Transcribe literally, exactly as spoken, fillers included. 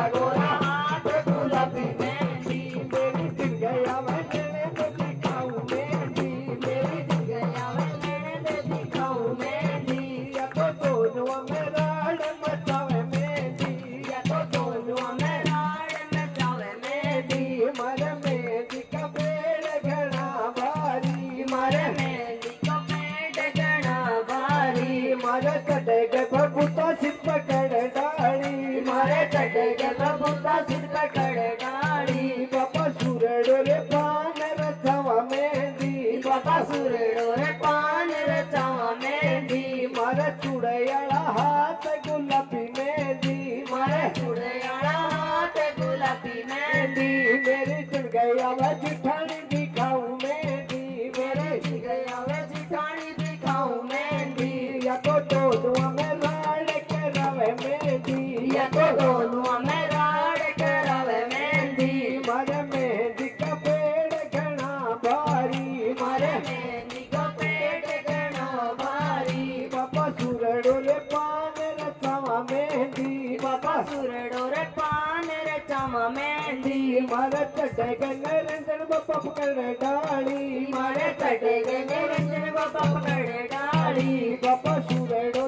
गोरा हाथ गुलाबी मेहंदी मेरी दिल गया मैं लेने तो दिखाऊं मेहंदी मेरी दिल गया मैं लेने तो दिखाऊं मेहंदी या तो दोनों में राड मचावे मेहंदी या तो दोनों में राड मचावे मेहंदी मारे मेहंदी का पेड़ घना भारी मारे मेहंदी का पेड़ घना भारी मारे चढ़े गए बबूता सिर पकड़ डाली मारे चढ़े गए बबूता सिर पकड़ डाली बाबा सूरड़ो रे पान रचावा मेहंदी बाबा सूरड़ो रे पान रचावा मेहंदी मारे चुड़ैयाला हाथ गुलाबी मेहंदी मारे चुड़ैयाला हाथ गुलाबी मेहंदी मेरी चढ़ गया मैं जिठानी दिखाऊं मेहंदी मेरे चढ़ गया मैं जिठानी दिखाऊं मेहंदी या तो दोनों में राड करावे मेहंदी या तो दोनों में राड करावे मेहंदी मारे मेहंदी का पेड़ घना भारी मारे मेहंदी का पेड़ घना भारी बाबा सूरड़ो रे पान रचावा मेहंदी बाबा सूरड़ो रे पान रचावा मेहंदी मारे चढ़े गए निरंजन बाबा पकड़ डाली मारे चढ़े गए निरंजन बाबा पकड़ डाली बाबा सूरड़ो